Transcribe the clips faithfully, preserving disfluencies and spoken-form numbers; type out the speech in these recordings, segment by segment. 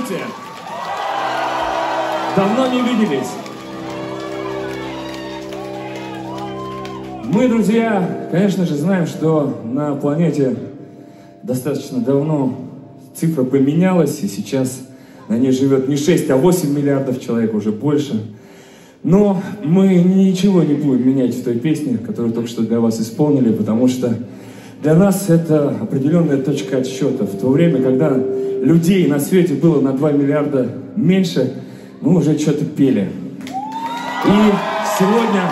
Здравствуйте! Давно не виделись. Мы, друзья, конечно же, знаем, что на планете достаточно давно цифра поменялась, и сейчас на ней живет не шесть, а восемь миллиардов человек, уже больше. Но мы ничего не будем менять в той песне, которую только что для вас исполнили, потому что для нас это определенная точка отсчета. В то время, когда людей на свете было на два миллиарда меньше, мы уже что-то пели. И сегодня...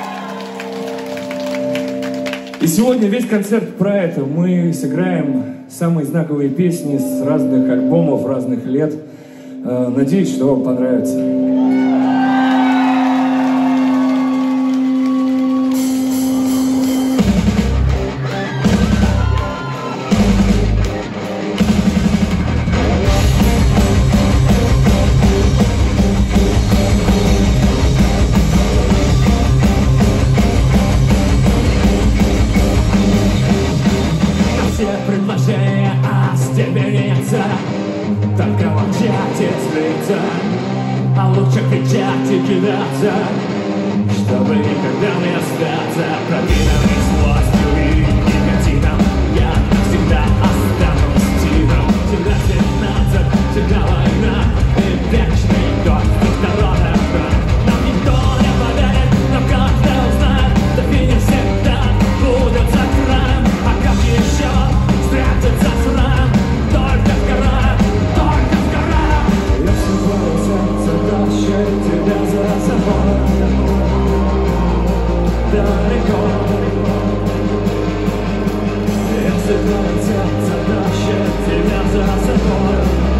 И сегодня весь концерт про это. Мы сыграем самые знаковые песни с разных альбомов, разных лет. Надеюсь, что вам понравится. Только молчать и злиться, а лучше кричать и кидаться, чтобы никогда не остаться пропитанным злостью и никотином. Я навсегда останусь тигром. Всегда семнадцать, всегда война и вечный год второго. Нам никто не поверит, но каждый узнает, до финиша всегда будет за краем. А как еще спрятаться с раем? Только сгораем, только сгораем. Если твое сердце тащит тебя за собой далеко, если твое сердце тащит тебя за собой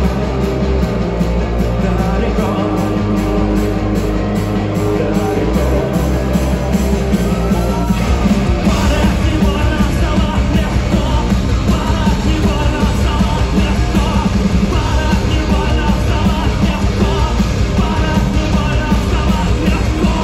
далеко, далеко. Падать не больно, вставать легко, падать не больно, вставать легко, падать не больно, вставать легко, падать не больно, вставать легко.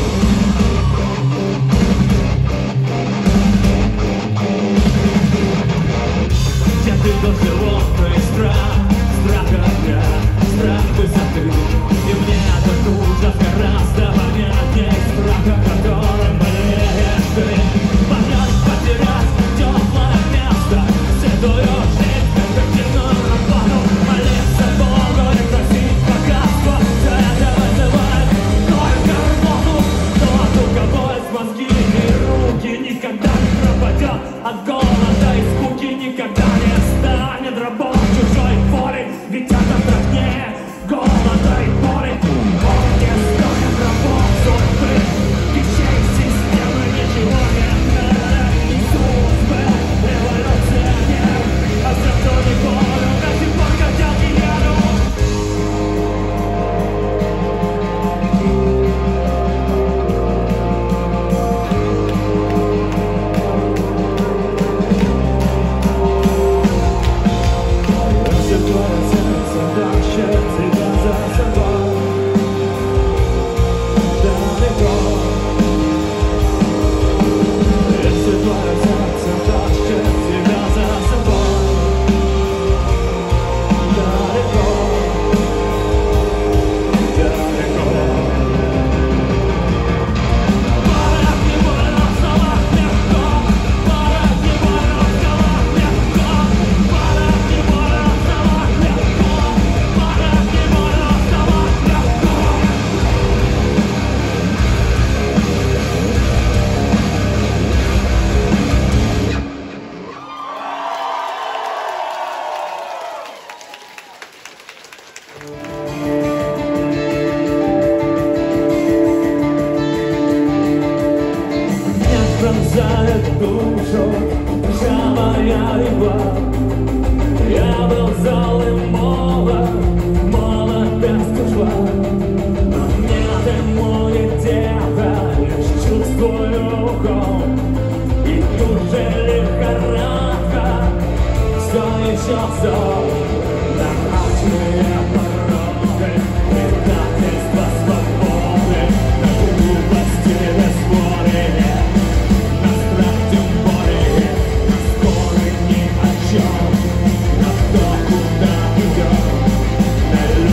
Где ты тот животный страх, страх огня, страх высоты, и мне этот ужас гораздо понятней страха, которым болеешь ты. Понять, потерять теплое место, седую жизнь, перспективную работу, молиться Богу и просить богатства. Все это вызывает только рвоту, но от у кого есть мозги и руки никогда не пропадет от голода и скуки, никогда не станет рабом чужой воли, ведь это страшнее голода и боли. Он не станет рабом судьбы, вещей системы, ничего не надо. Судьбы, революционер, а сердцу не волю, до сих пор хотят и яду. Если твое сердце тащит тебя за собой далеко, если твое сердце тащит тебя за собой далеко, далеко. Падать не больно, вставать легко, падать не больно, вставать легко, падать не больно, вставать легко, падать не больно, вставать легко. Меня пронзает душу ржавая игла. Я был зол и молод, молодость ушла, но нет иммунитета, лишь чувствую укол. И тут же лихорадка, все еще зол, домашние пороги, предательство свободы, на глупости бесспорные, на страх тем более, на споры ни о чем, на то, куда идем, на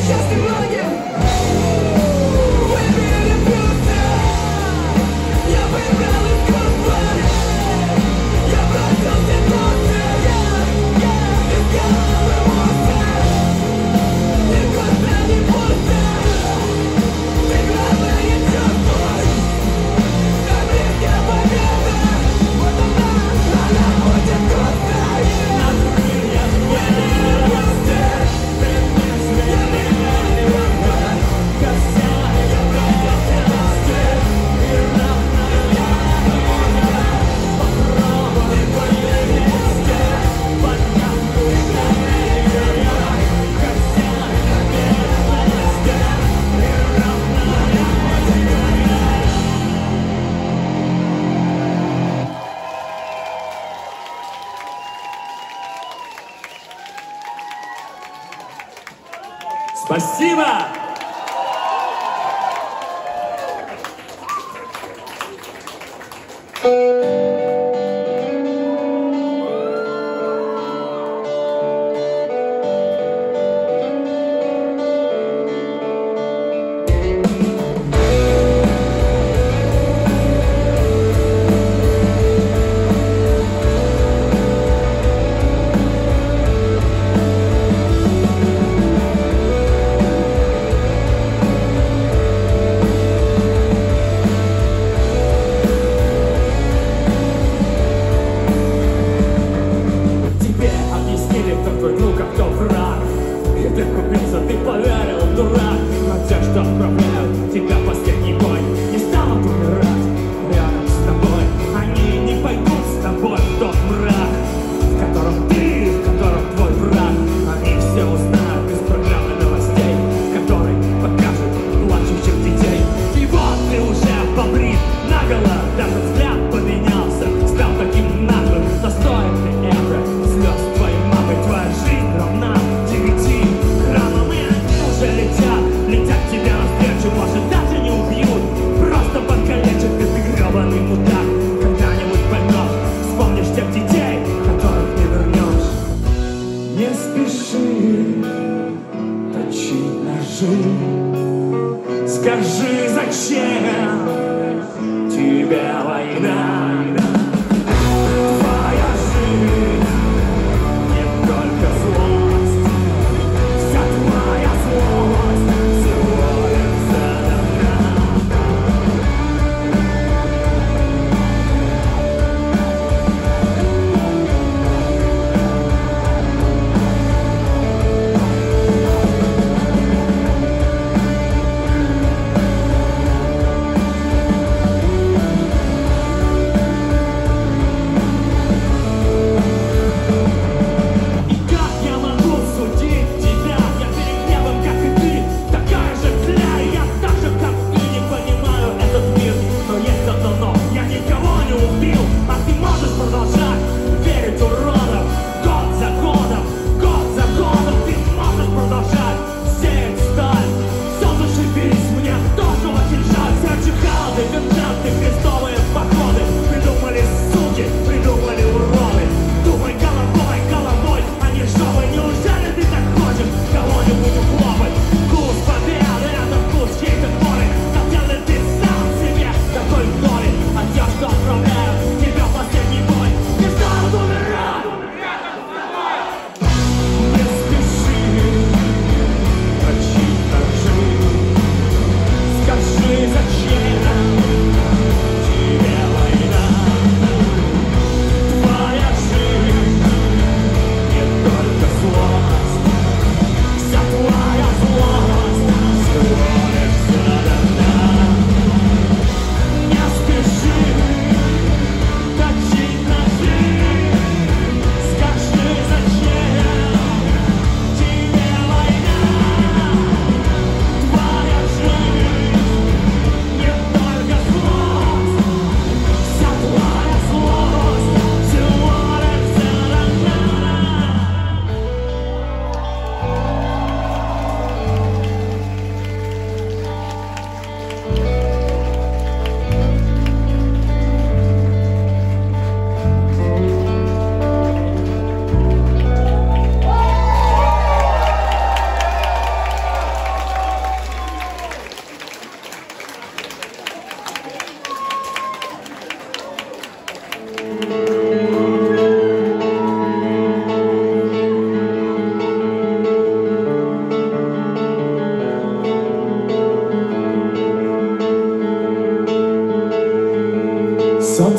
Спасибо! Скажи, зачем тебе война? Твоя жизнь не только злость, вся твоя злость всего лишь задана.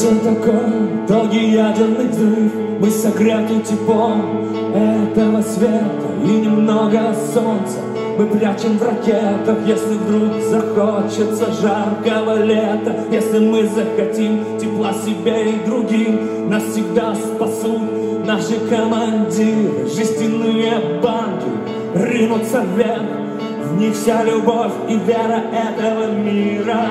Все такое, долгий ядерный взрыв. Мы согреты теплом этого света и немного солнца мы прячем в ракетах. Если вдруг захочется жаркого лета, если мы захотим тепла себе и другим, нас всегда спасут наши командиры. Жестяные банки ринутся вверх, в них вся любовь и вера этого мира.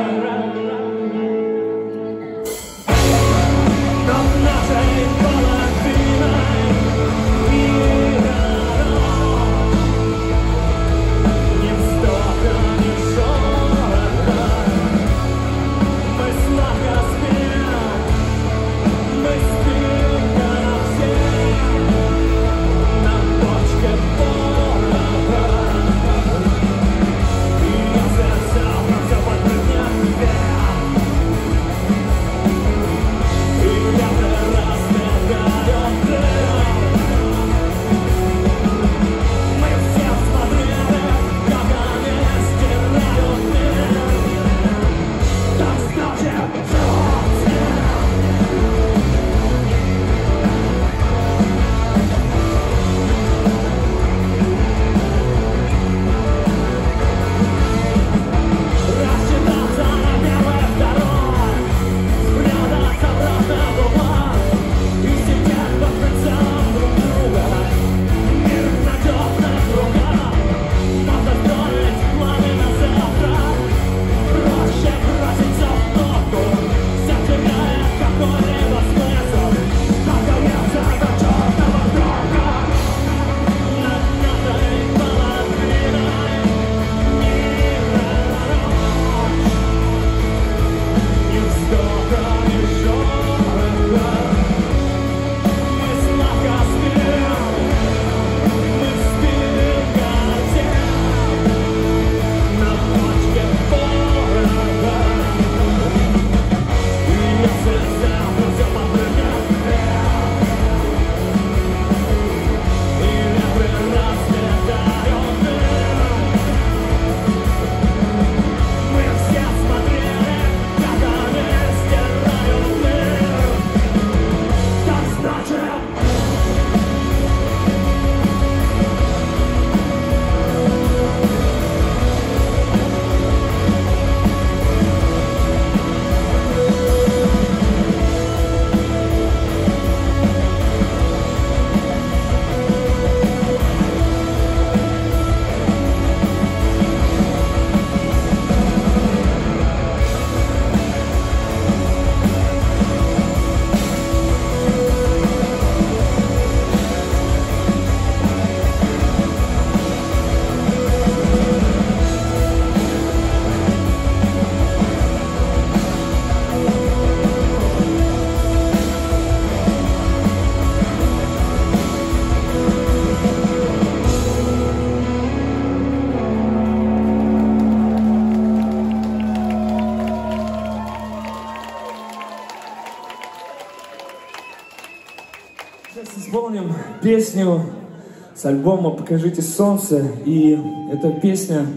Сейчас исполним песню с альбома «Покажите солнце». И эта песня,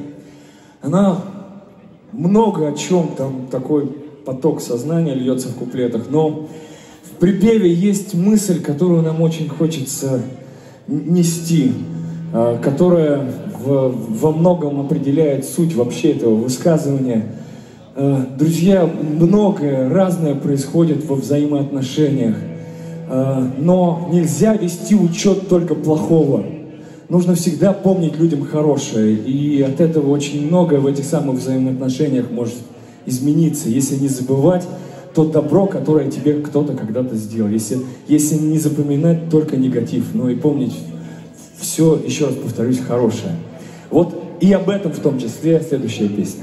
она много о чем, там такой поток сознания льется в куплетах, но в припеве есть мысль, которую нам очень хочется нести, которая в, во многом определяет суть вообще этого высказывания. Друзья, многое разное происходит во взаимоотношениях, но нельзя вести учет только плохого. Нужно всегда помнить людям хорошее, и от этого очень многое в этих самых взаимоотношениях может измениться, если не забывать то добро, которое тебе кто-то когда-то сделал, если, если не запоминать только негатив, но и помнить все, еще раз повторюсь, хорошее. Вот и об этом в том числе следующая песня.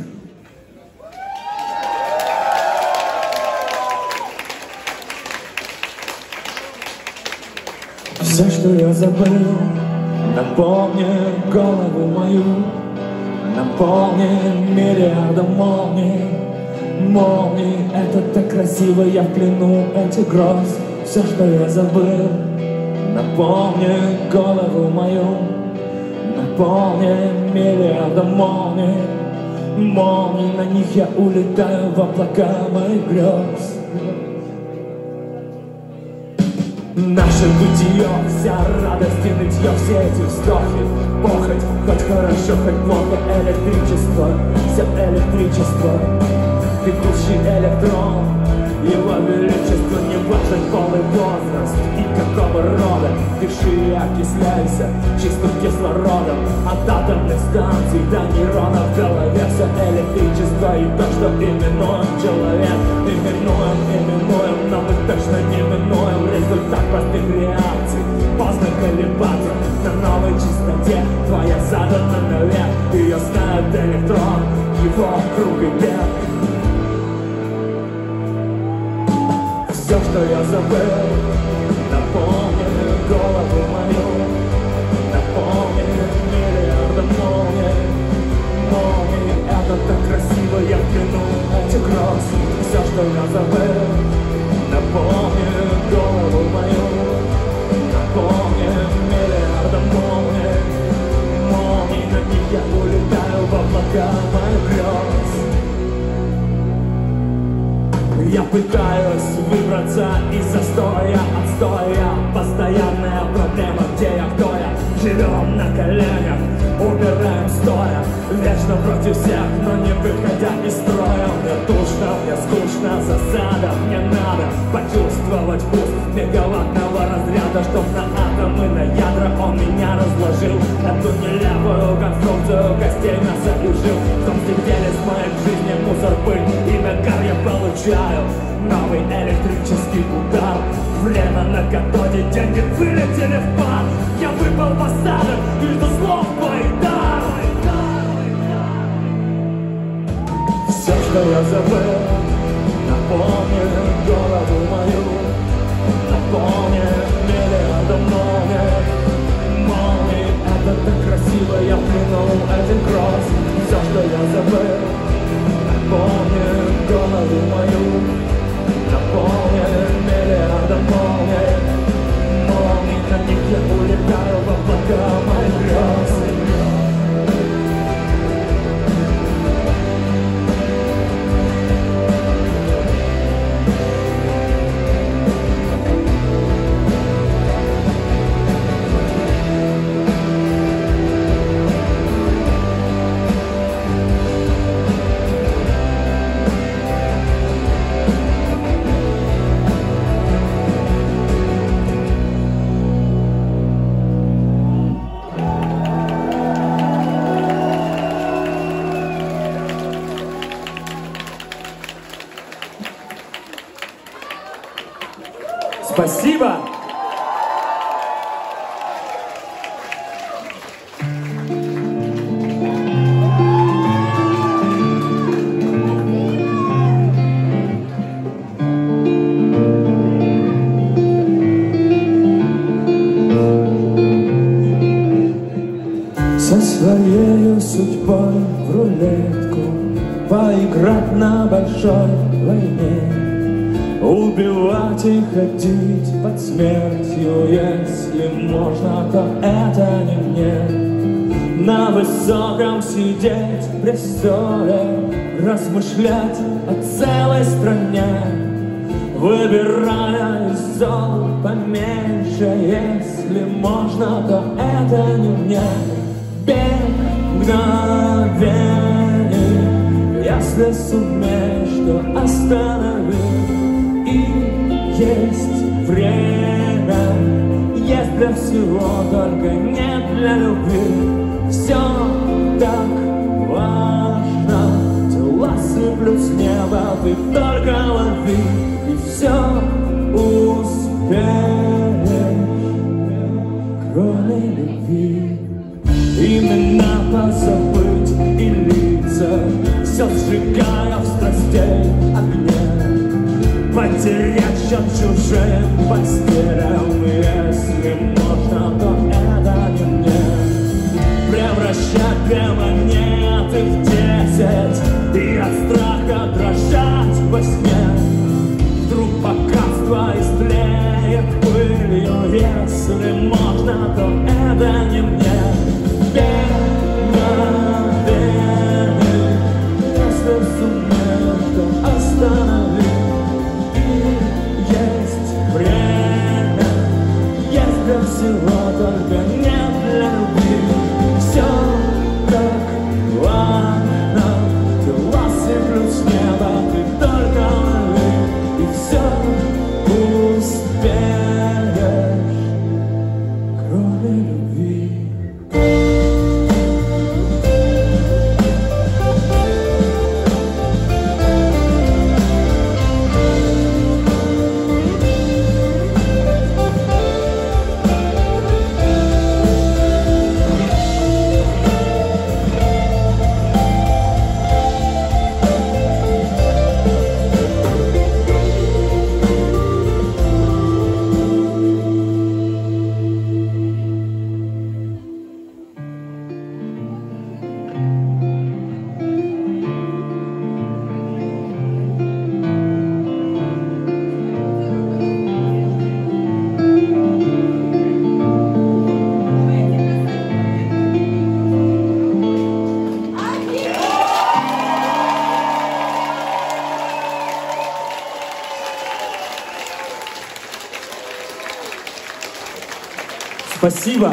Все, что я забыл, напомни голову мою, наполни миллиардом молний. Молний, это так красиво, я в плену этих гроз. Все, что я забыл, напомни голову мою, наполни миллиардом молний. Молний, на них я улетаю в облака моих грез. Наше бытие, вся радость и нытье, все эти вздохи, похоть, хоть хорошо, хоть плохо, электричество, все электричество, бегущий электрон, его величество, не важен пол и возраст, и какого рода, дыши и окисляйся чистым кислородом, от атомных станций до нейронов в голове, все электричество и то, что именуем человек, именуем, именуем, но мы точно не именуем результат простых реакций. Поздно колебаться на новой частоте, твоя задана навек, ее знает электрон, его круг и бег. Все, что я забыл, напомни голову мою, напомни миллиардом молний, молний, это так красиво, я вкину эти кроссы. Все, что я забыл, напомни голову мою, напомни миллиардом молний, молний, на них я улетаю в облака моих грез. Я пытаюсь выбраться из застоя, отстоя, постоянная проблема, где я, кто я. Живем на коленях, умираем стоя, вечно против всех, но не выходя из строя. Мне душно, мне скучно, засада, мне надо почувствовать вкус мегаваттного разряда, чтоб на атомы, на ядра он меня разложил. Эту нелепую конструкцию костей мяса и жил. В том деле с моей жизни мусор, пыль и нагар я получаю. Новый электрический удар, время на катоде, деньги вылетели в пар. Я выпал в осадок, и жду слов твоих дар. Все, что я забыл, напомни голову мою, напомни миллиардом молний, молний, это так красиво, я плюнул один кросс. Все, что я забыл, напомни голову мою, напомни миллиардом молний, молний, на них я улетаю в облака моих грез. Спасибо! Со своей судьбой в рулетку поиграть на большой войне, убивать и ходить под смертью, если можно, то это не мне. На высоком сидеть в престоле, размышлять о целой стране, выбирая из зол поменьше, если можно, то это не мне. Бег мгновений, если сумеешь, то останови. И есть время, есть для всего, только нет для любви. Все так важно, тела сыплют с неба, ты только лови, и все успеешь, кроме любви. Имена позабыть и лица, все сжигая в страстей огне, потерять счет чужим постелям, если можно, то это не мне. Превращать перманенты в десять и от страха дрожать во сне. Вдруг богатство истлеет пылью, если можно, то это не мне. Если сумеешь, то останови. И есть время, Спасибо.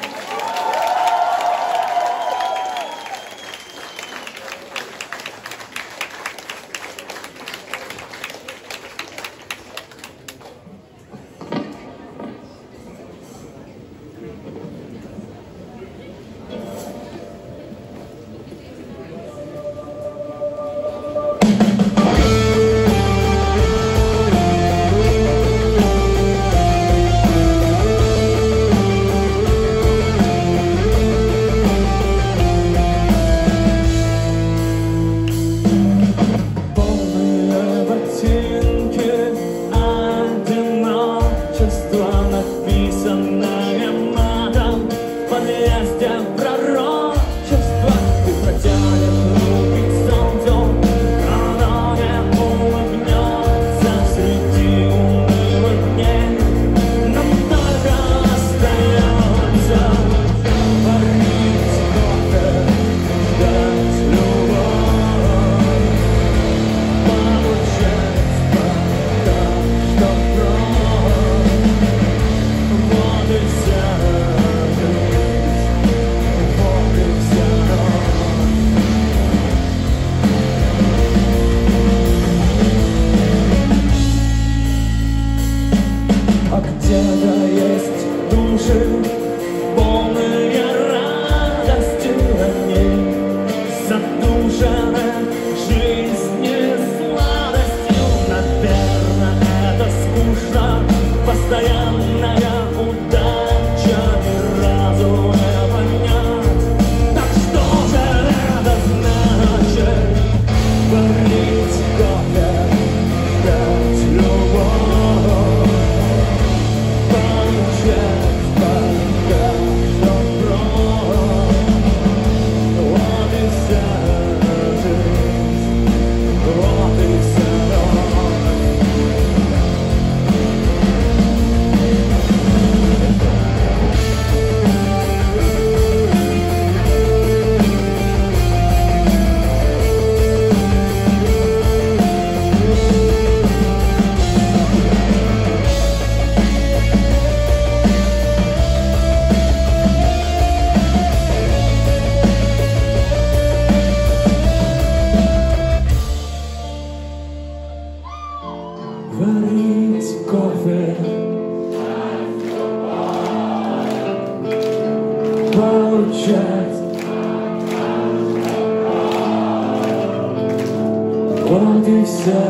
Вот и вся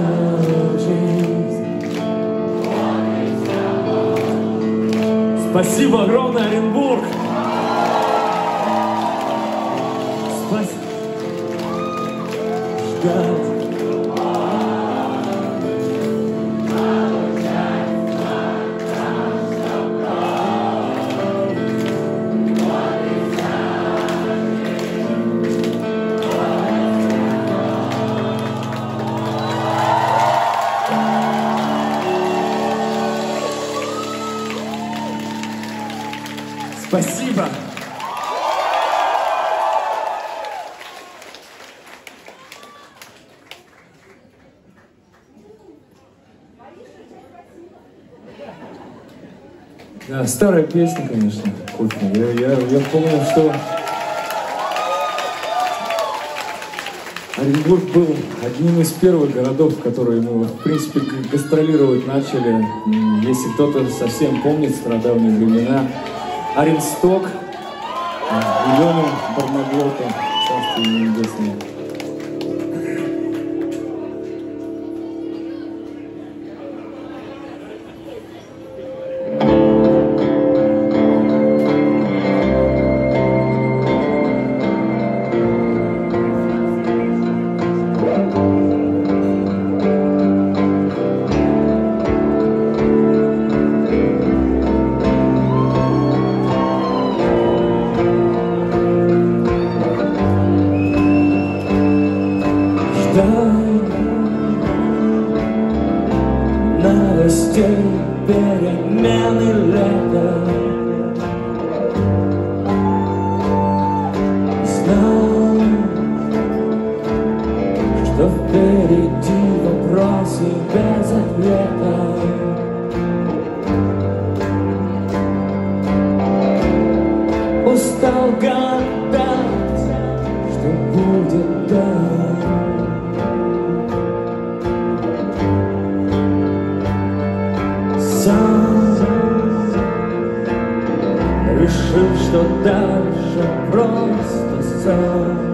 жизнь. Спасибо огромное, Оренбург! Спасибо. Ждать. Спасибо. Да, старая песня, конечно, культная. Я, я, я помню, что Оренбург был одним из первых городов, в которые мы, в принципе, гастролировать начали. Если кто-то совсем помнит стародавние времена, Оренсток, Лену Барнаглота, царство ему небесное. Новостей, перемены лета. Знал, что впереди вопросы без ответа. что будет дальше. Сам решил, что дальше просто сам.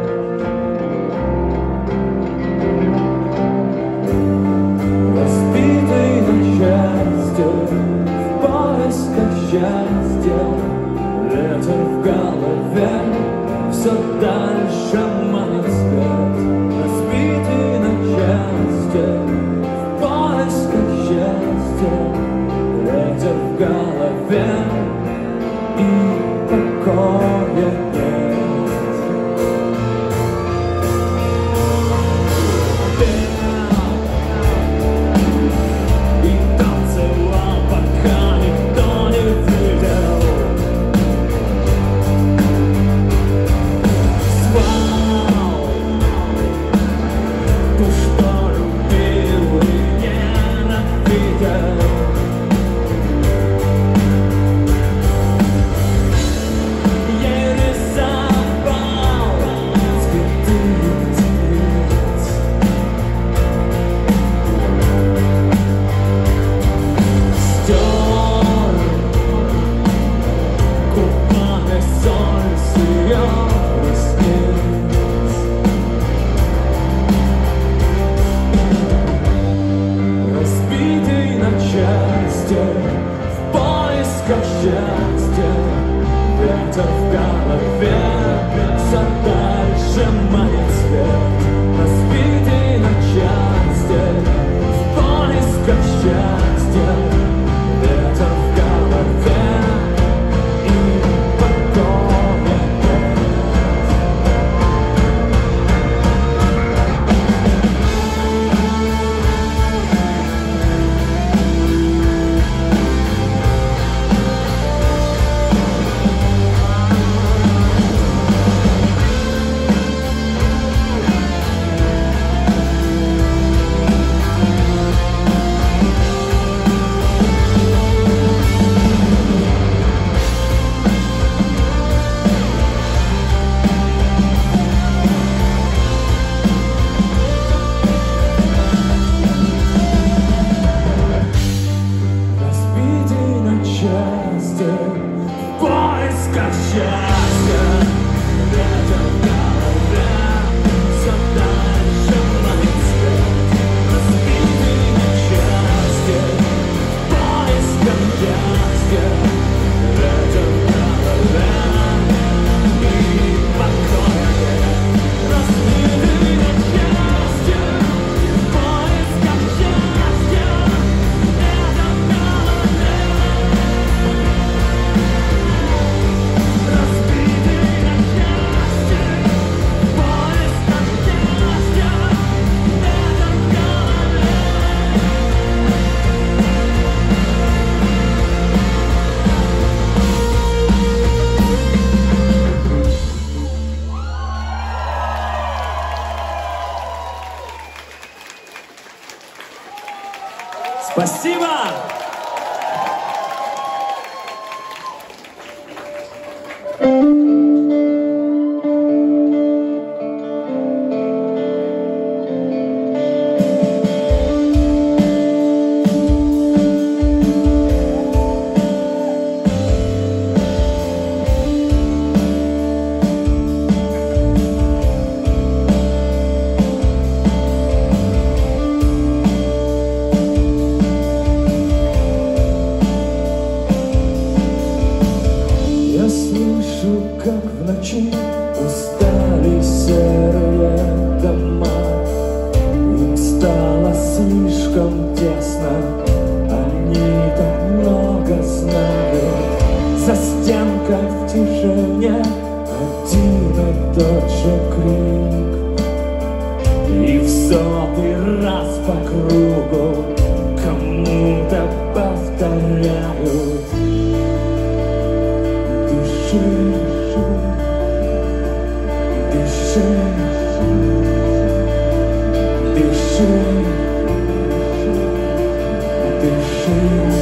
Разбитый на части, в поисках счастья, ветер в голове все дальше манит свет. Разбитый на части, в поисках счастья, ветер в голове и покоя нет. И танцевал, пока никто не видел. Звал ту, что любил и ненавидел. Разбитый на части, в поисках счастья, ветер в голове все дальше манит свет. Разбитый на части, в поисках счастья, ветер в голове и покоя нет. Разбитый на части, в поисках счастья, ветер в голове все дальше манит свет. Разбитый на части, в поисках счастья, ветер в голове и покоя нет. Разбитый на части, в поисках счастья, ветер в голове. Разбитый на части, в поисках счастья, ветер в голове. Спасибо! Я слышу, как в ночи устали серые дома. Им стало слишком тесно, они так много знают. За стенкой в тишине один и тот же крик, и в сотый раз по кругу кому-то повторяют: дыши, дыши, дыши, дыши.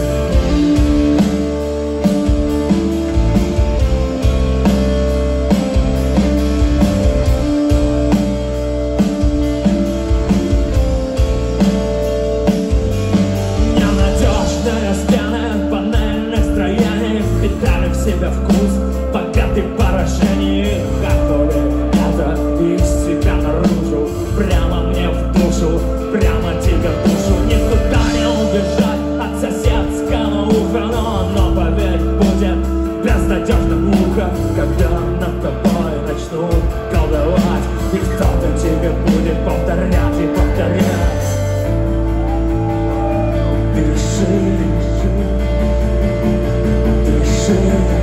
колдовать, и кто-то тебе будет повторять и повторять. Дыши, дыши,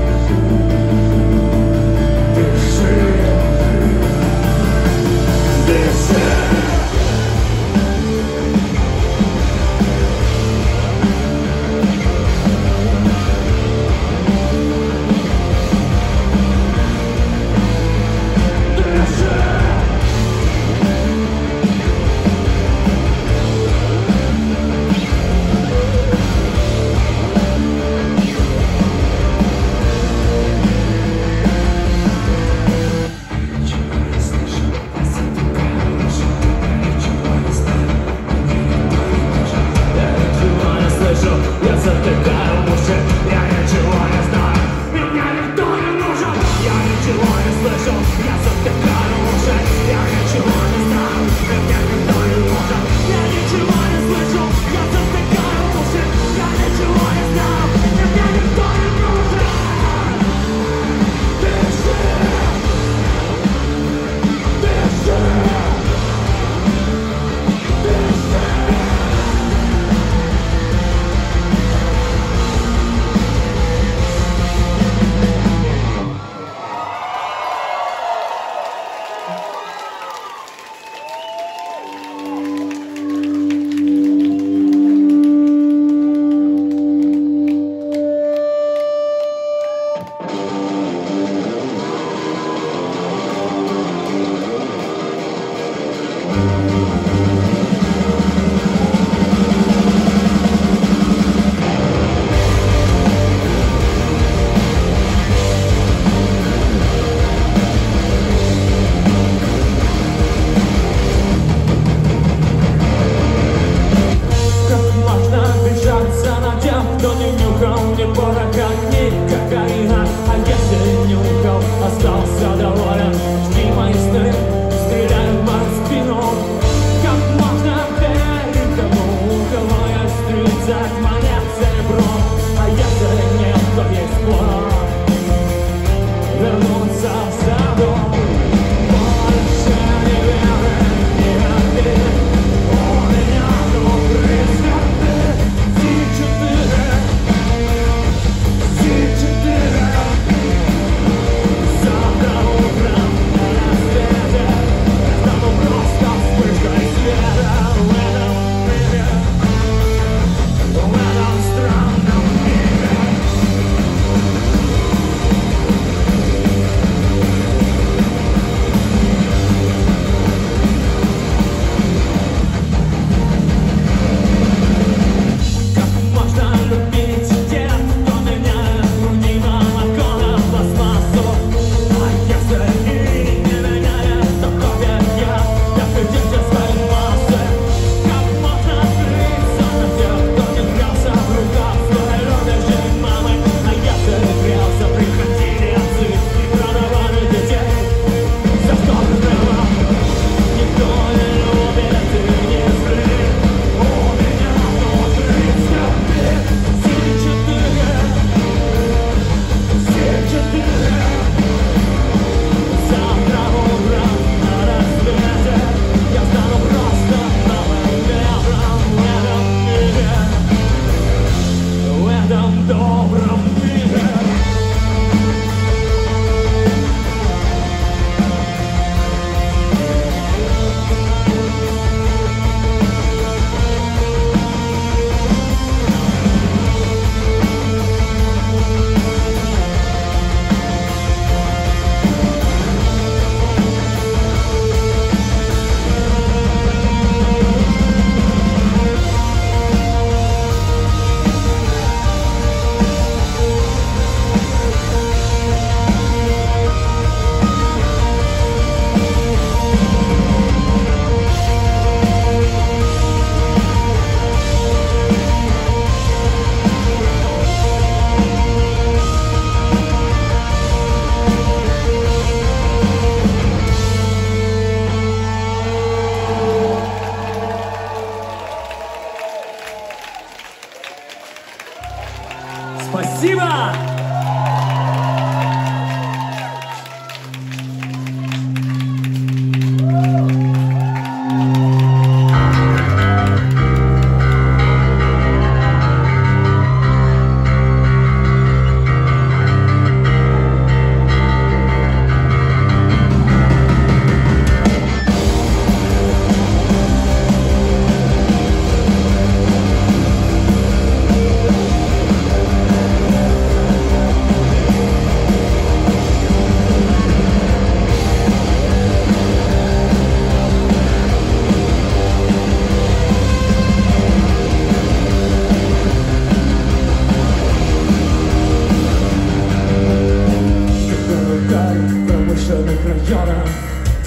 дыши, дыши.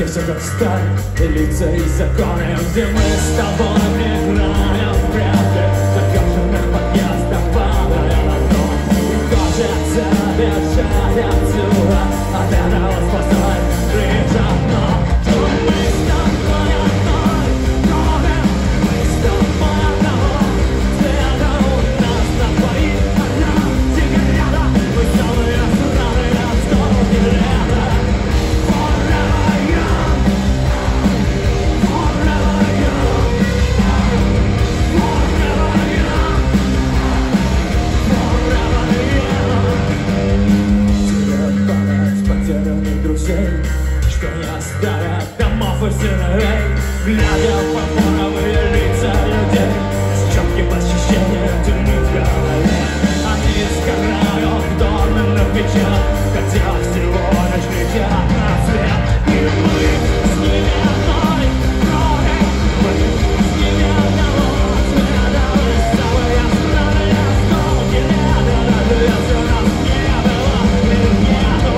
Здесь уже сталь и лица и законы, где мы с тобой играем в прятки, закаженных подъездов падая на дно. И хочется бежать отсюда, от этого спасать лишь одно. Что мы с тобой одной крови, мы с тобой одного цвета, у нас на двоих одна сигарета, мы самые странные отстойки лета. Что не оставят домов и сыновей, глядя в фарфоровые лица людей, с четким ощущением тюрьмы в голове. Они сгорают в дорменных печах, хотя всего лишь летят на свет. И мы с ними одной крови, мы с ними одного цвета, мы самые странные осколки лета, даже если нас не было и нету.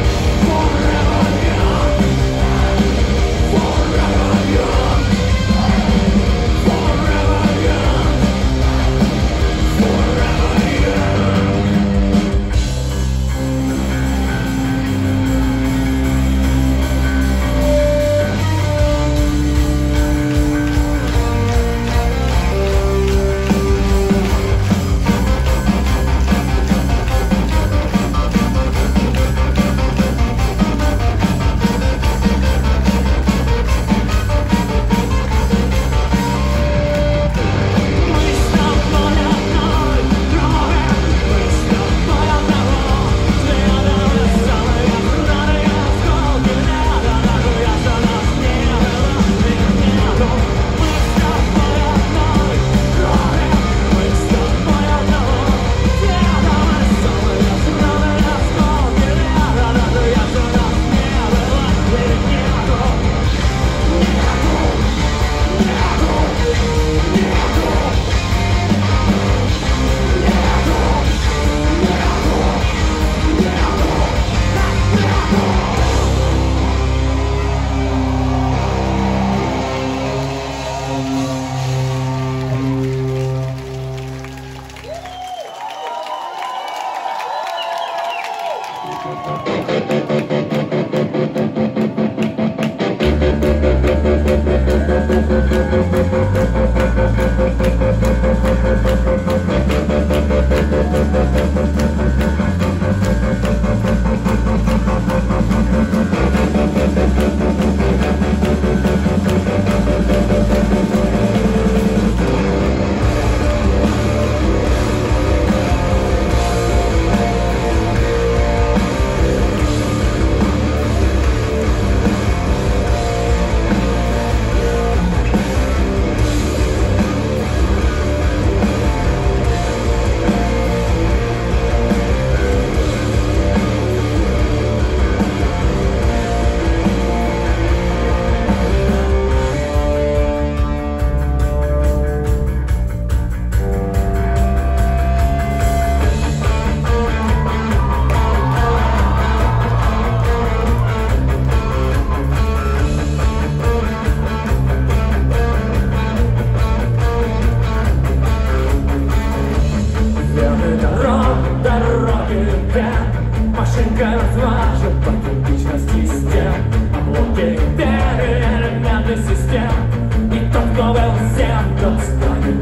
Машинка размажет по кирпичности стен, обломки империи, элементы систем. И тот, кто был всем, тот станет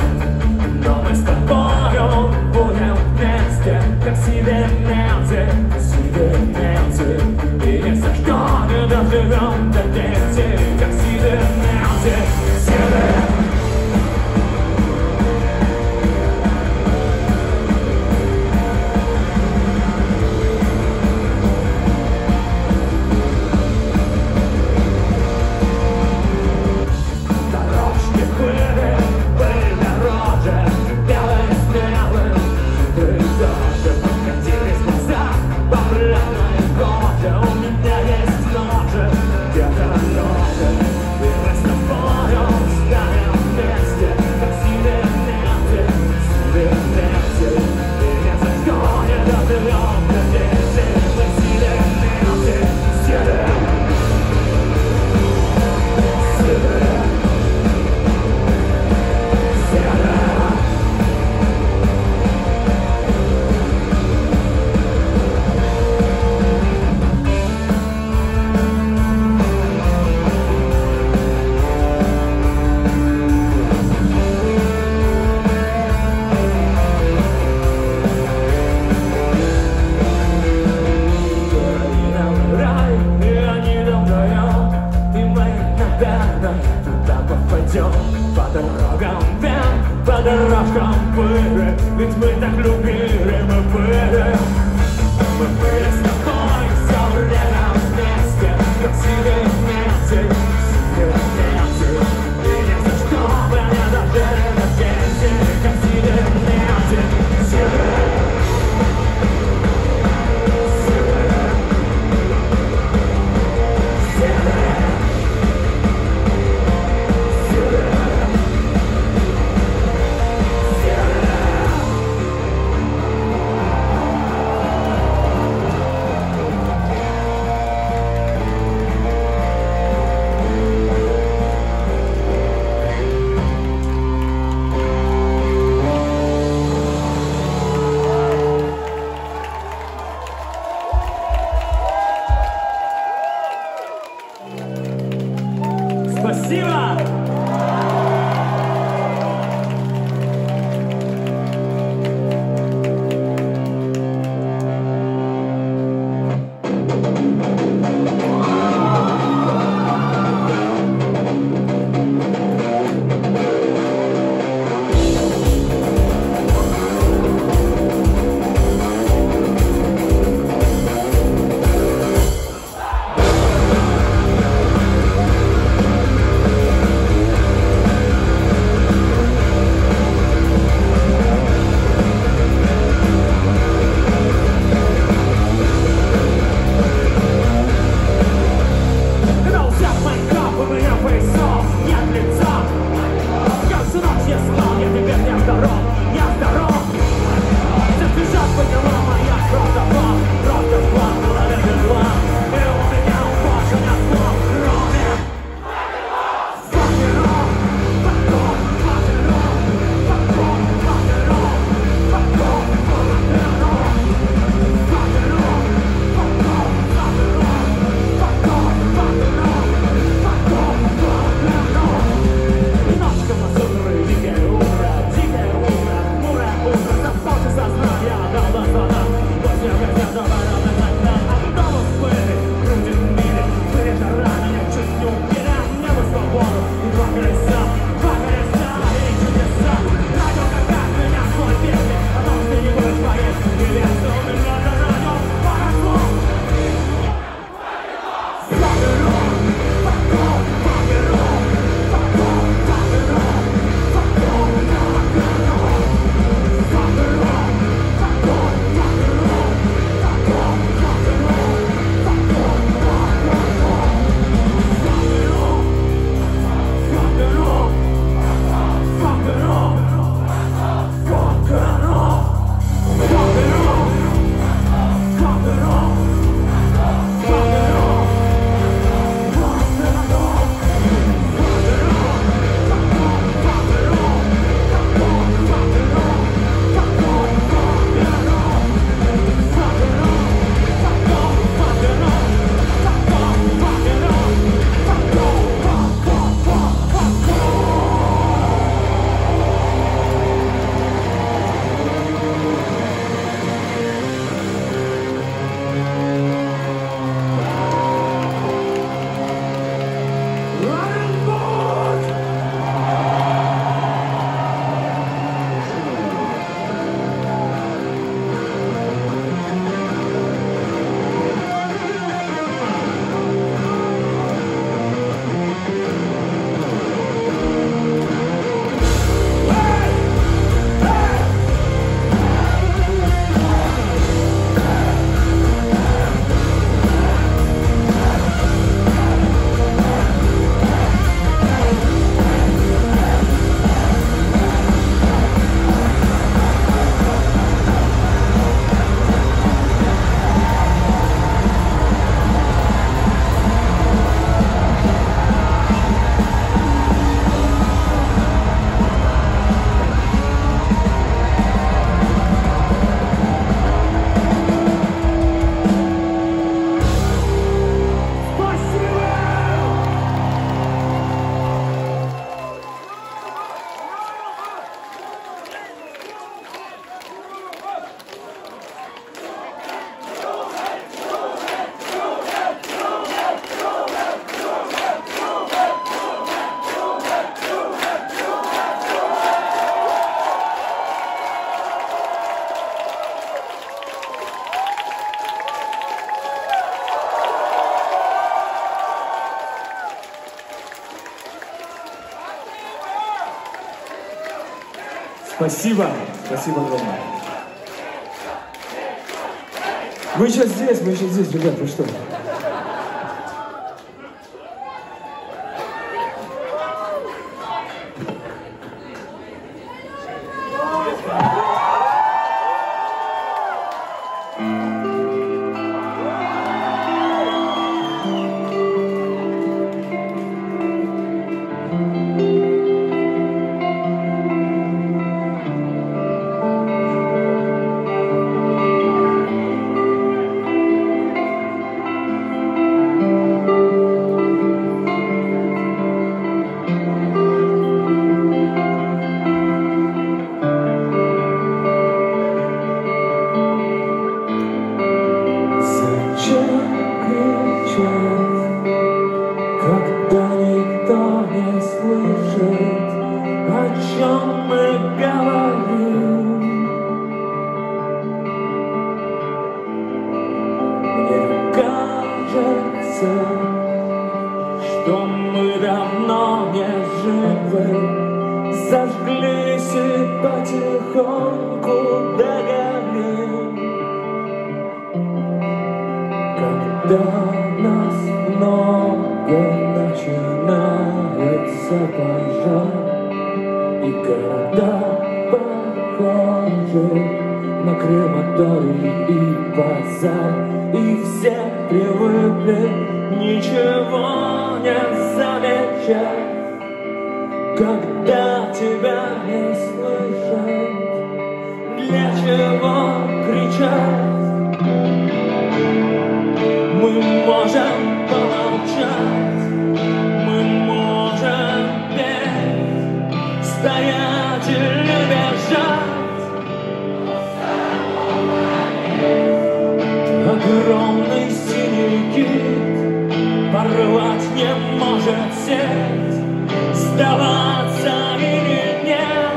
никем. Но мы с тобою будем вместе, как сибирненцы, сибирненцы. И если что, мы доживем до пенсии, как сибирненцы, сибирненцы. У меня есть ножи, где-то Наверное, туда попадем. По дорогам вен, по дорогам пыли. Ведь мы так любили, мы были. Мы были с тобой все время вместе. Как сидели вместе, сидели вместе. И ни за что бы не дожили до пенсии. Как сидели вместе, сидели. Спасибо! Спасибо, спасибо огромное. Мы еще здесь, мы еще здесь, ребят, вы что? Когда никто не слышит, о чем мы говорим, мне кажется, что мы давно не живы, зажглись и потихоньку догорим. Когда нас много начинает заражать, и города похожи на крематорий и базар, и все привыкли ничего не замечать. Когда тебя не слышат, для чего кричать? Мы можем помолчать, мы можем петь, стоять или бежать. Огромный синий кит порвать не может сеть, сдаваться или нет.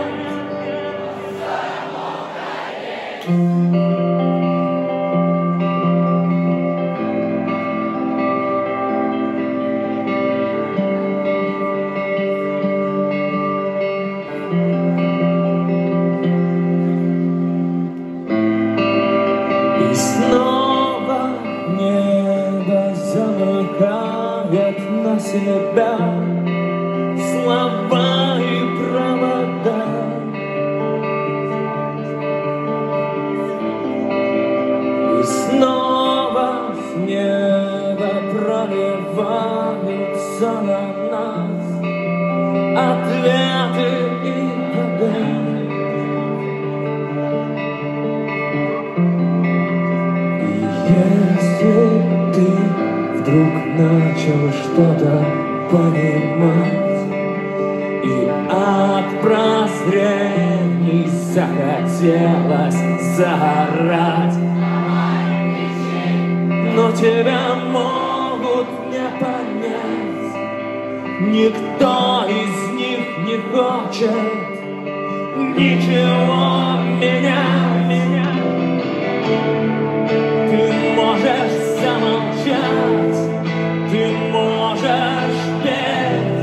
И снова небо замыкает на себя слова и провода. И снова с неба проливаются на нас ответы и огонь. Если ты вдруг начал что-то понимать и от прозрений захотелось заорать, но тебя могут не понять, никто из них не хочет ничего менять, менять. Ты можешь замолчать, ты можешь петь,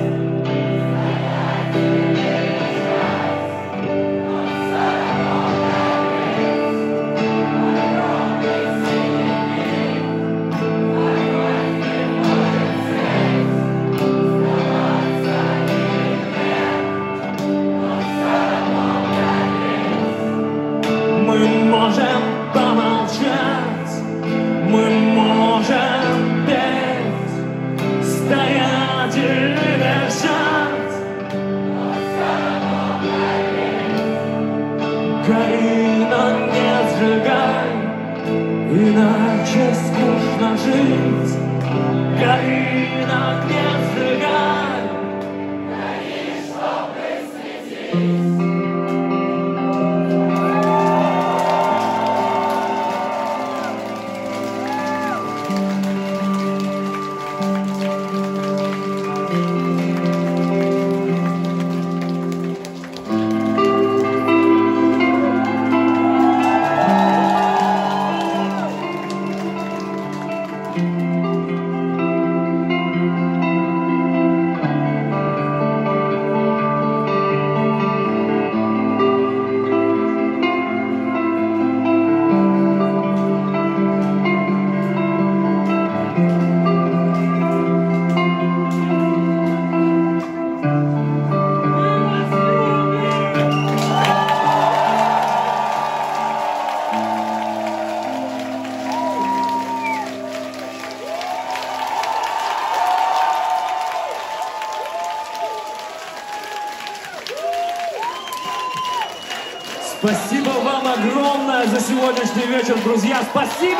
Спасибо вам огромное за сегодняшний вечер, друзья. Спасибо!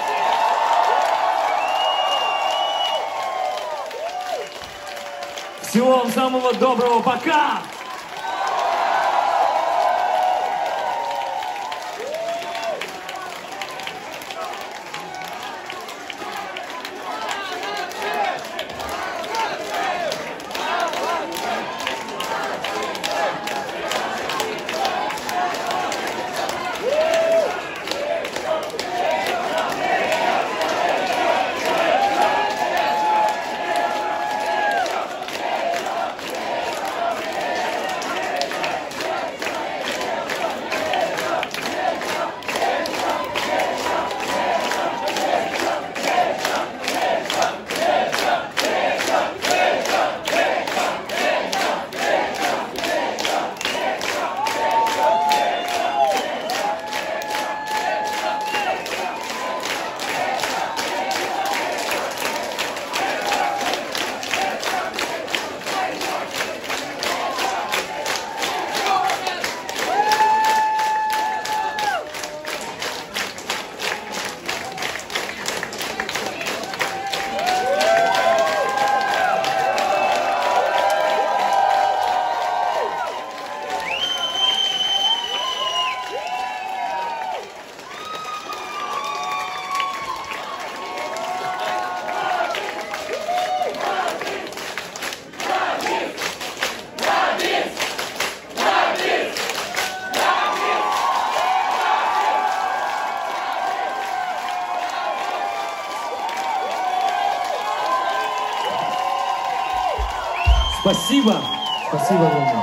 Всего вам самого доброго. Пока! Спасибо. Спасибо, Рома.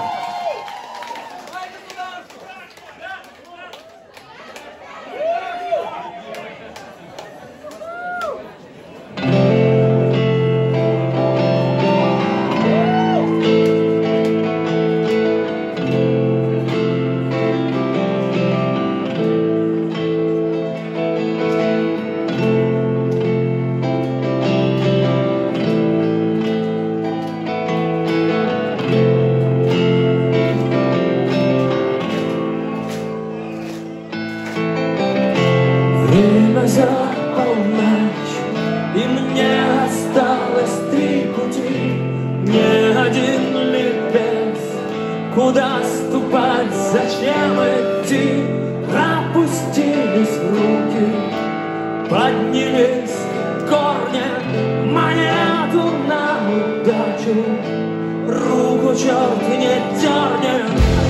За полночь, и мне осталось три пути. Не один ли без, куда ступать, зачем идти? Опустились руки, поднялись корни, монету на удачу, руку черт не дернет.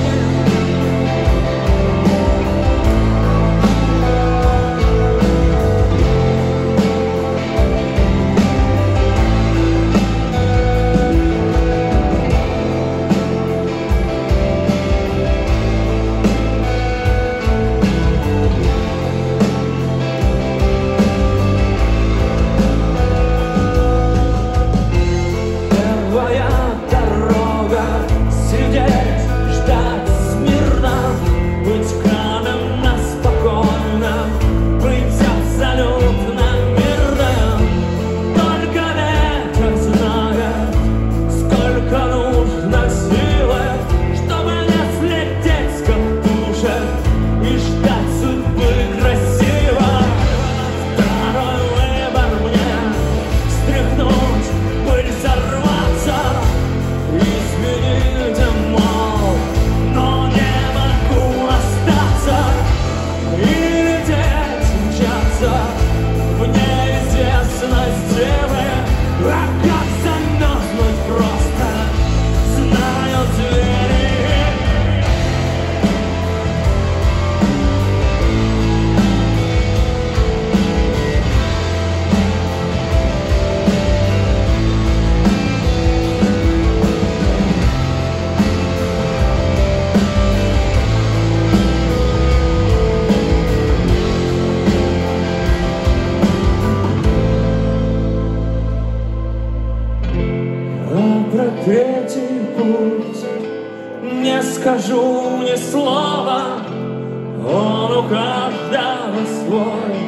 Третий путь, не скажу ни слова, он у каждого свой.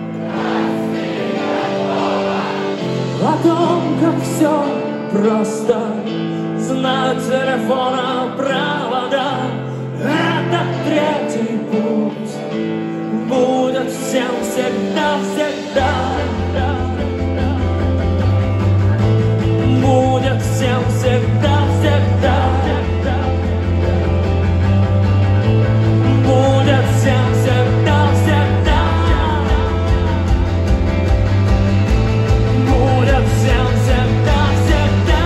О том, как все просто, знать телефона провода, это третий путь будет всем всегда-всегда. Будет всем всегда-всегда. Будет всем всегда-всегда. Будет всем всегда-всегда.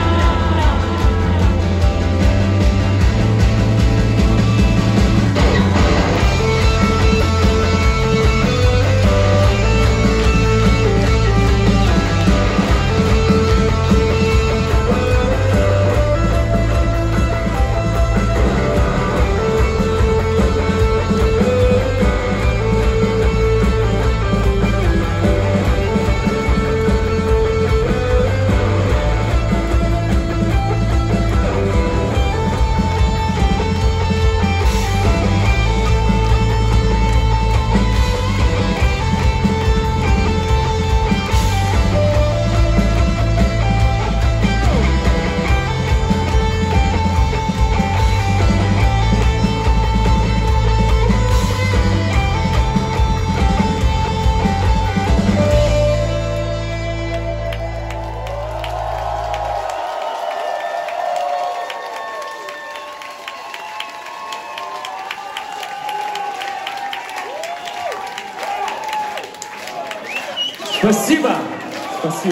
Спасибо! Спасибо.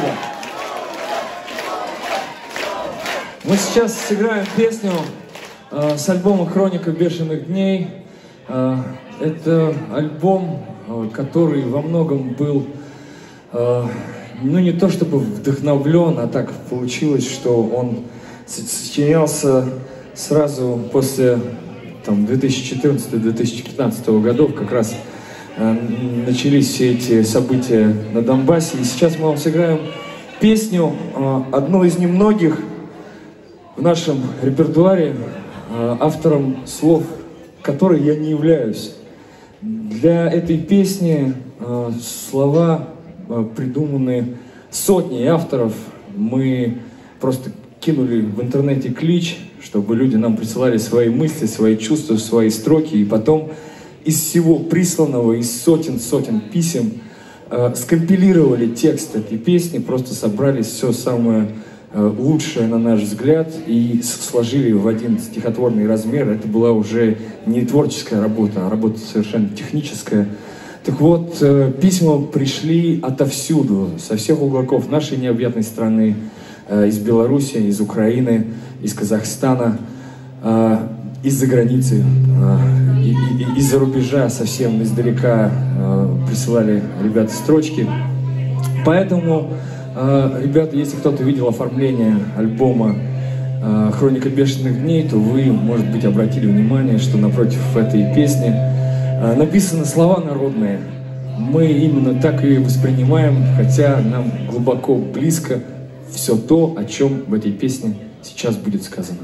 Мы сейчас сыграем песню э, с альбома «Хроника бешеных дней». Э, это альбом, э, который во многом был, э, ну не то чтобы вдохновлен, а так получилось, что он сочинялся сразу после две тысячи четырнадцатого — две тысячи пятнадцатого годов, как раз начались все эти события на Донбассе. И сейчас мы вам сыграем песню, одну из немногих в нашем репертуаре, автором слов которой я не являюсь. Для этой песни слова придуманы сотней авторов. Мы просто кинули в интернете клич, чтобы люди нам присылали свои мысли, свои чувства, свои строки, и потом из всего присланного, из сотен-сотен писем э, скомпилировали текст этой песни, просто собрали все самое э, лучшее, на наш взгляд, и сложили в один стихотворный размер. Это была уже не творческая работа, а работа совершенно техническая. Так вот, э, письма пришли отовсюду, со всех уголков нашей необъятной страны, э, из Беларуси, из Украины, из Казахстана, э, из-за границы, э, и, и, из-за рубежа, совсем издалека э, присылали ребята строчки. Поэтому, э, ребята, если кто-то видел оформление альбома э, «Хроника бешеных дней», то вы, может быть, обратили внимание, что напротив этой песни э, написаны слова народные. Мы именно так и воспринимаем, хотя нам глубоко близко все то, о чем в этой песне сейчас будет сказано.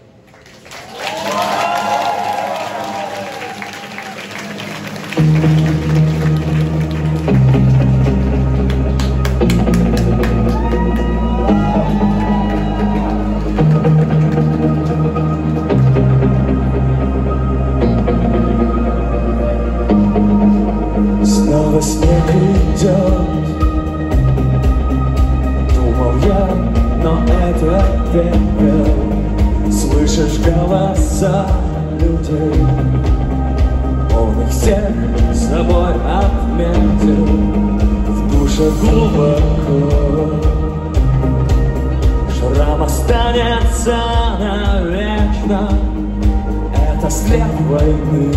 Снова снег идет, думал я, но это пепел. Слышишь голоса людей, он их всех с собой отметил в душе глубоко. Шрам останется навечно, это след войны.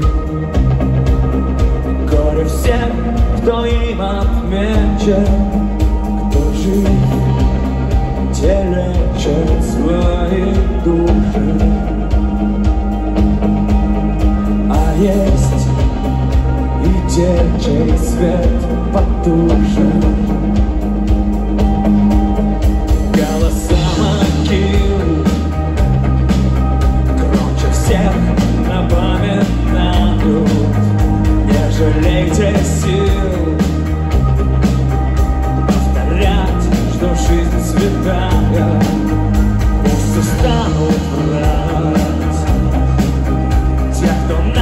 Горе всех, кто им отмечен, кто жив, те лечат свои души. А есть и те, чей свет потушен. Голоса могил громче всех напоминают: не жалейте сил повторять, что жизнь святая. Пусть устанут врать те, кто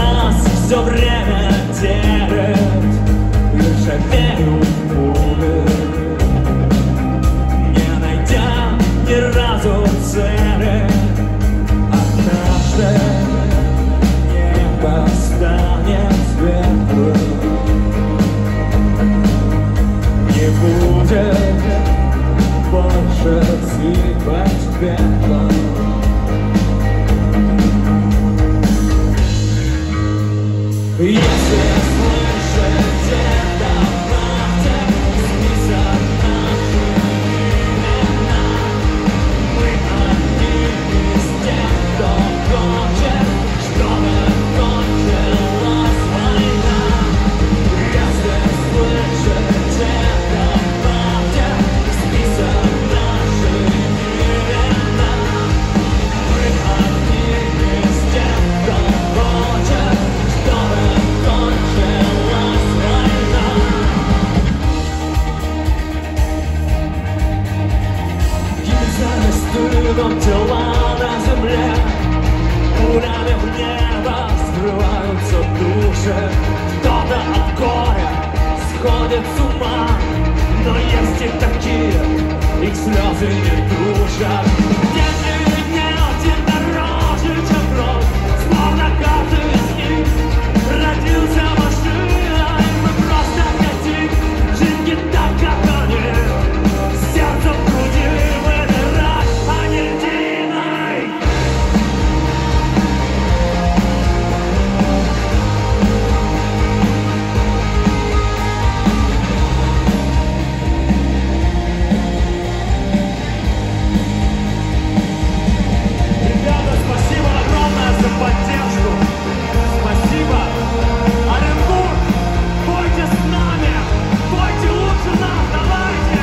новые цели. Однажды небо станет светлым, не будет больше сыпать пеплом. Если слышите это правде, список наших имена, мы одни из тех, кто хочет, чтобы кончилась война. Если слышите это правде, список наших имена, мы одни из тех, кто хочет, чтобы кончилась война. Гильзами стыдом тела на земле, пулями в небо взрываются души. Кто-то от горя сходит с ума, но есть и такие, их слезы не душат. Если не один дороже, чем кровь, словно каждый из них родился машиной. Мы просто хотим жить не так, как они, сердце в груди выбирать, а не льдиной. Ребята, спасибо огромное за поддержку. Спасибо. Оренбург, пойте с нами, пойте лучше нас, давайте.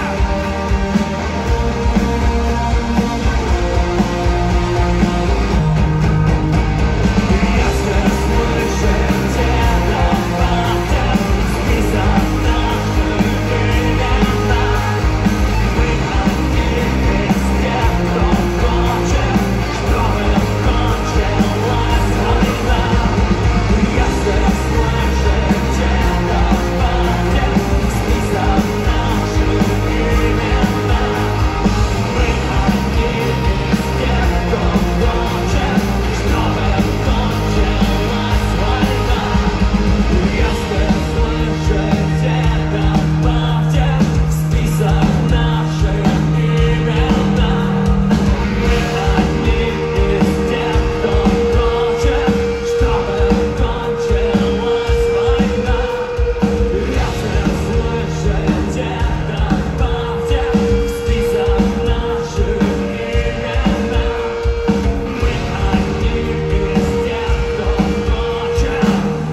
Если слышите это правде, список наших имена, мы одни из тех, кто хочет, чтобы кончилась война. Если слышите это правде, список наших имена, мы одни из тех, кто хочет, чтобы кончилась война. Если слышите это правде, список наших имена, мы одни из тех, кто хочет, чтобы кончилась война. Если слышите это правде, список наших имена, мы одни из тех, кто хочет.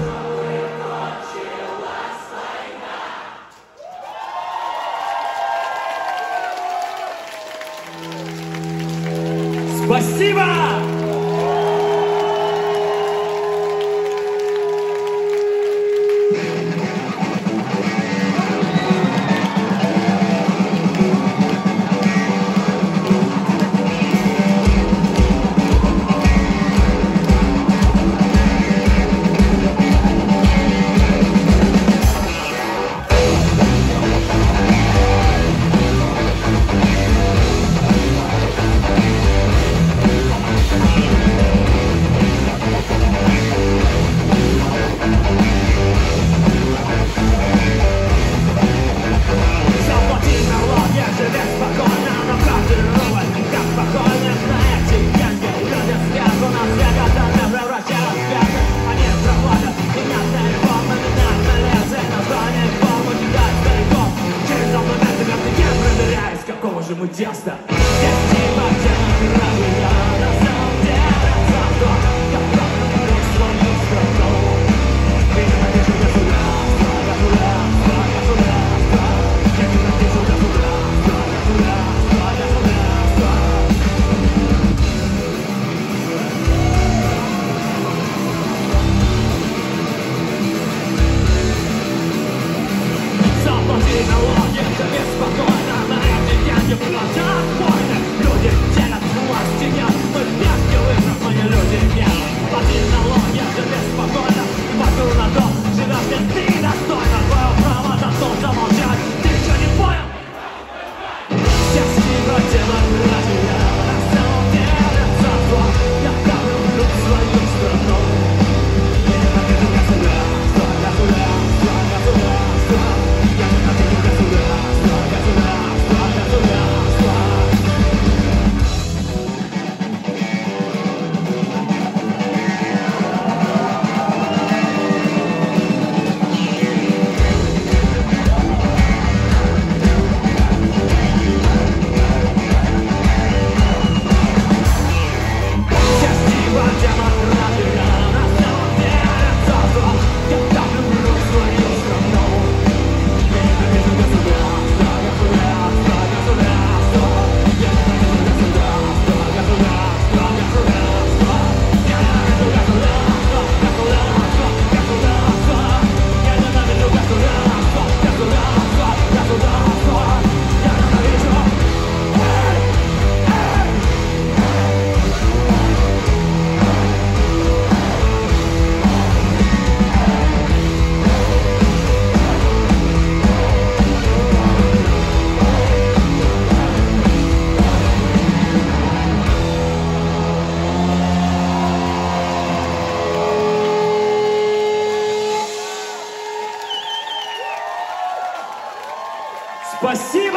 Спасибо! Заплати налоги, живи спокойно, но каждый рубль, как спокойно, на эти деньги люди спят, у нас века даже превращают в пятый. Они заплатят, менять телефон, поменять на лице, название форму читать стариков. Через документы каждый день проверяюсь, какого же мы теста. Есть типа тема, разве я на самом деле закон, как правда, друг свою страну. Видимо, вижу государство, государство, государство. Видимо, вижу государство, государство, государство. Заплати налоги, живи спокойно, на эти деньги платят. Спасибо!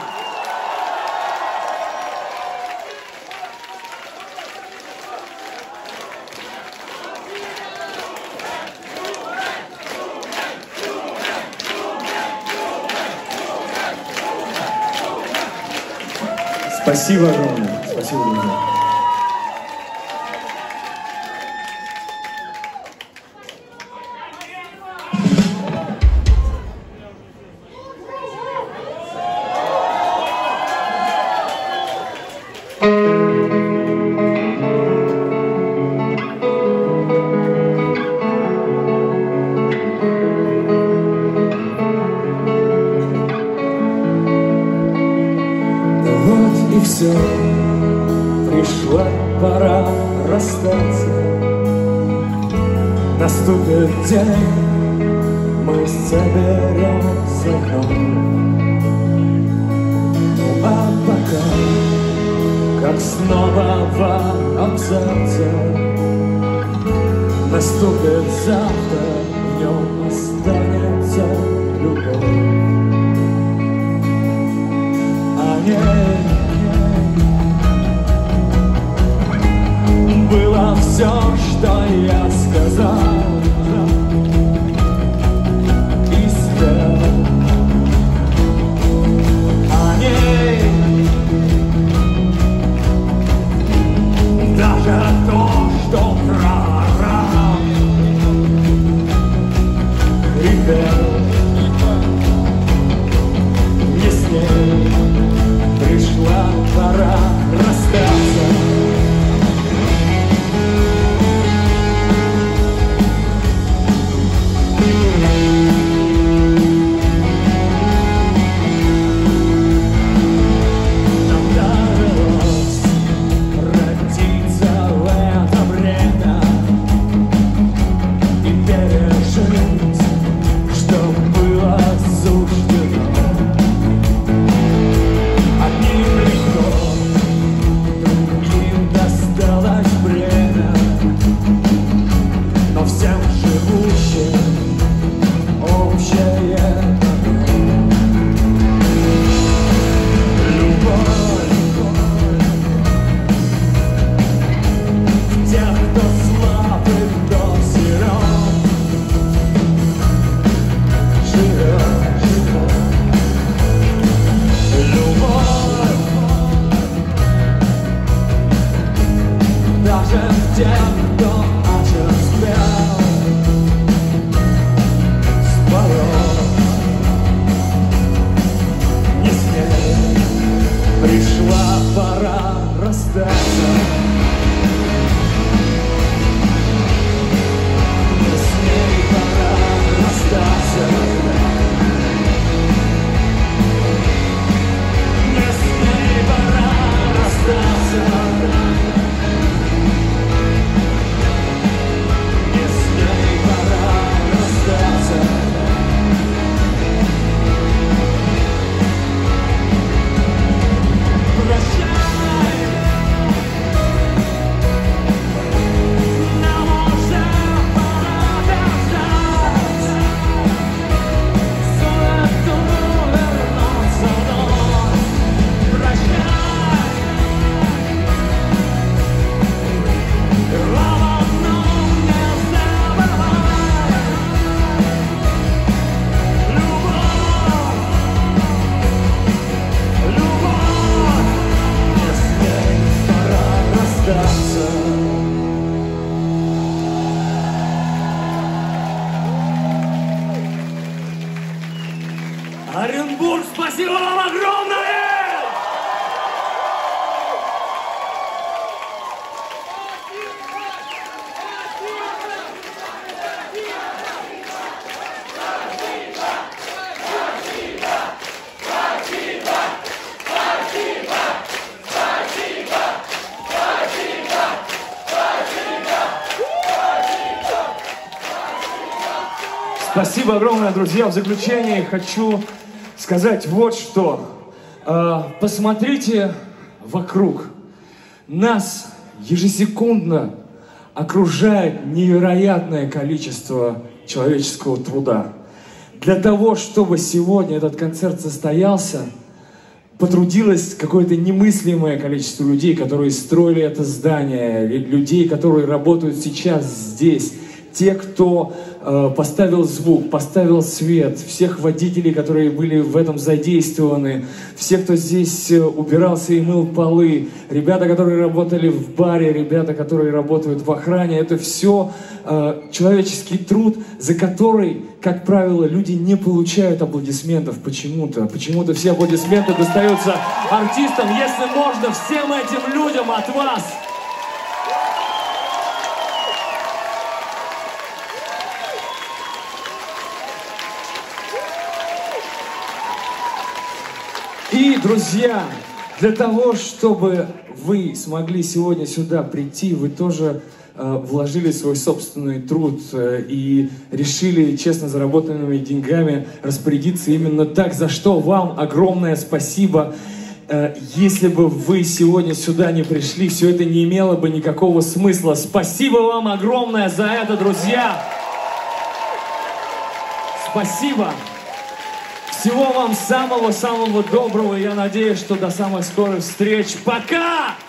Спасибо огромное. Спасибо, друзья. И все, пришла пора расстаться. Наступит день, мы соберемся вновь. Ну а пока, как снова в абзаце, наступит завтра, в нем останется любовь. О ней было все, что я сказал и спел. О ней даже то, что прорал и пел. Не с ней пришла пора расстаться. Оренбург, спасибо вам огромное! Спасибо огромное, друзья. В заключение хочу сказать вот что. Посмотрите вокруг. Нас ежесекундно окружает невероятное количество человеческого труда. для того, чтобы сегодня этот концерт состоялся, потрудилось какое-то немыслимое количество людей, которые строили это здание, людей, которые работают сейчас здесь, те, кто э, поставил звук, поставил свет, всех водителей, которые были в этом задействованы, все, кто здесь убирался и мыл полы, ребята, которые работали в баре, ребята, которые работают в охране, это все э, человеческий труд, за который, как правило, люди не получают аплодисментов почему-то. Почему-то все аплодисменты достаются артистам. Если можно, всем этим людям от вас. И, друзья, для того, чтобы вы смогли сегодня сюда прийти, вы тоже э, вложили свой собственный труд э, и решили честно заработанными деньгами распорядиться именно так, за что вам огромное спасибо. Э, если бы вы сегодня сюда не пришли, все это не имело бы никакого смысла. Спасибо вам огромное за это, друзья! Спасибо! Всего вам самого-самого доброго. Я надеюсь, что до самых скорых встреч. Пока!